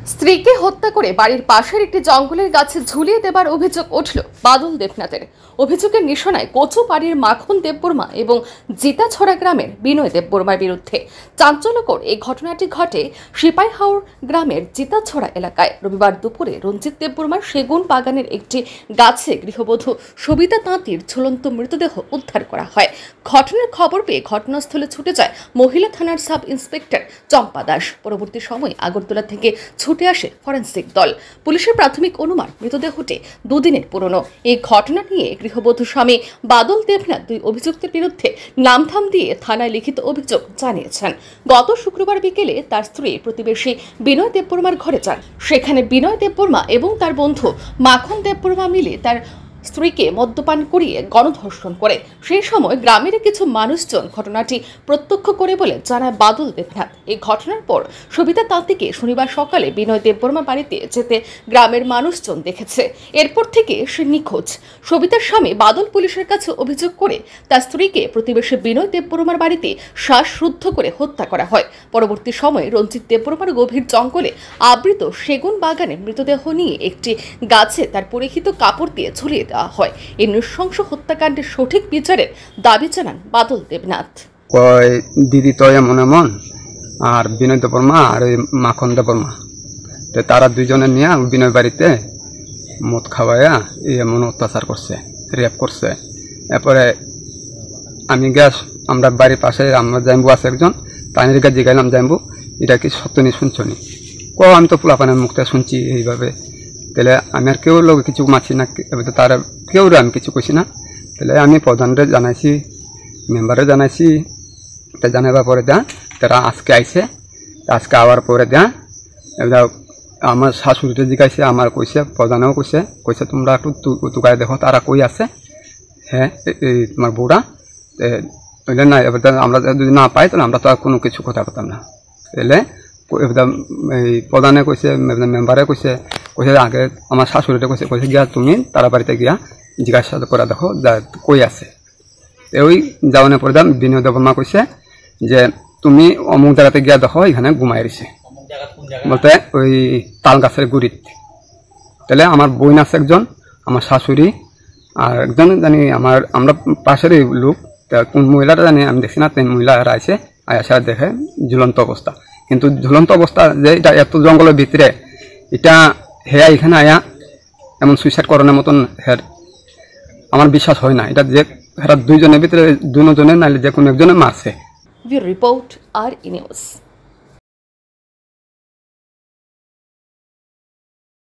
স্ত্রীকে হত্যা করে বাড়ির পাশের একটি জঙ্গলের গাছে ঝুলিয়ে দেবার অভিযোগ উঠল বাদল দেবনাথের। অভিযোগের নিশানায় কচুপাড়ির মাখন দেববর্মা এবং জিতাছড়া গ্রামের বিনয় দেববর্মার বিরুদ্ধে। চাঞ্চল্যকর এই ঘটনাটি ঘটে সিপাইহাওর গ্রামের জিতাছড়া এলাকায়। রবিবার দুপুরে রঞ্জিত দেববর্মার সেগুন বাগানের একটি গাছে গৃহবধূ সবিতা তাঁতির ঝুলন্ত মৃতদেহ উদ্ধার করা হয়। ঘটনার খবর পেয়ে ঘটনাস্থলে ছুটে যায় মহিলা থানার সাব ইন্সপেক্টর চম্পা দাস। পরবর্তী সময় আগরতলা থেকে ছুটে আসে ফরেন্সিক দল। পুলিশের প্রাথমিক অনুমান মৃতদেহটি দুদিনের পুরনো। এই ঘটনা নিয়ে গৃহবধূ স্বামী বাদল দেবনাথ দুই অভিযুক্তের বিরুদ্ধে নামধাম দিয়ে থানায় লিখিত অভিযোগ জানিয়েছেন। গত শুক্রবার বিকেলে তার স্ত্রী প্রতিবেশী বিনয় দেববর্মার ঘরে যান। সেখানে বিনয় দেববর্মা এবং তার বন্ধু মাখন দেববর্মা মিলে তার স্ত্রীকে মদ্যপান করিয়ে গণধর্ষণ করে। সেই সময় গ্রামের কিছু মানুষজন ঘটনাটি প্রত্যক্ষ করে বলে জানায় বাদল দেবনাথ। এই ঘটনার পর সবিতা তাঁতিকে শনিবার সকালে বিনয় দেববর্মা বাড়িতে যেতে গ্রামের মানুষজন দেখেছে। এরপর থেকে সে নিখোঁজ। সবিতার স্বামী বাদল পুলিশের কাছে অভিযোগ করে তার স্ত্রীকে প্রতিবেশী বিনয় দেববর্মার বাড়িতে শ্বাসরুদ্ধ করে হত্যা করা হয়। পরবর্তী সময়ে রঞ্জিত দেববর্মার গভীর জঙ্গলে আবৃত সেগুন বাগানে মৃতদেহ নিয়ে একটি গাছে তার পরিহিত কাপড় দিয়ে ঝুলিয়ে দেওয়া হয়। এই নৃশংস হত্যাকাণ্ডের সঠিক বিচারের দাবি জানান বাদল দেবনাথ। দিদি তো এমন এমন আর বিনয় দেববর্মা আর ওই মাখন দেববর্মা, তো তারা দুইজনে নিয়ে বিনয় বাড়িতে মদ খাওয়াইয়া এমন অত্যাচার করছে, রেপ করছে। এরপরে আমি গ্যাস আমরা বাড়ির পাশে আমরা জাম্বু আছে একজন, তাই জিগাইলাম জাম্বু এটা কি সত্য নি শুনছনি? আমি তো পোলাপানের মুখটা শুনছি এইভাবে। তাহলে আমি আর কেউ লোক কিছু মাছি না, তার কেউ আমি কিছু কইছি না। তাহলে আমি প্রধানরে জানাইছি, মেম্বারে জানাইছি। তা জানাবার পরে তারা আজকে আইছে। আজকে আওয়ার পরে আমার শাশুড়িটা জিগাইছে, আমার কইছে, প্রধানেও কইছে তোমরা একটু তুকায় দেখো তারা কই আছে। হ্যাঁ তোমার বউরা না, এবার আমরা যদি না পাই তাহলে আমরা তো আর কোনো কিছু কথা বলতাম না। তাহলে এই প্রধানে কইছে, মেম্বারে কইছে আগে আমার শাশুড়িটা কইছে গিয়া তুমি তারা বাড়িতে গিয়া জিজ্ঞাসা করে দেখো কই আছে। ওই যাওয়ানোর পরে বিনয় দেববর্মা কইছে যে তুমি অমুক জায়গাতে গিয়া দেখো এখানে ঘুমাই রয়েছে, বলতে ওই তাল গাছের গুড়িত। তাহলে আমার বোন আছে একজন, আমার শাশুড়ি আর একজন জানি আমরা পাশের লোক, কোন মহিলাটা জানি আমি দেখছি না, তিন মহিলা আইসে আয়াসা দেখে ঝুলন্ত অবস্থা। কিন্তু ঝুলন্ত অবস্থা যে এটা এত জঙ্গলের ভিতরে, এটা হেয়া এখানে আয়া এমন সুইসাইড করানোর মতন হের আমার বিশ্বাস হয় না। এটা যে হেরা দুইজনের ভিতরে দুজনে নাইলে যে কোনো একজনে মারছে। রিপোর্ট আর নিউজ।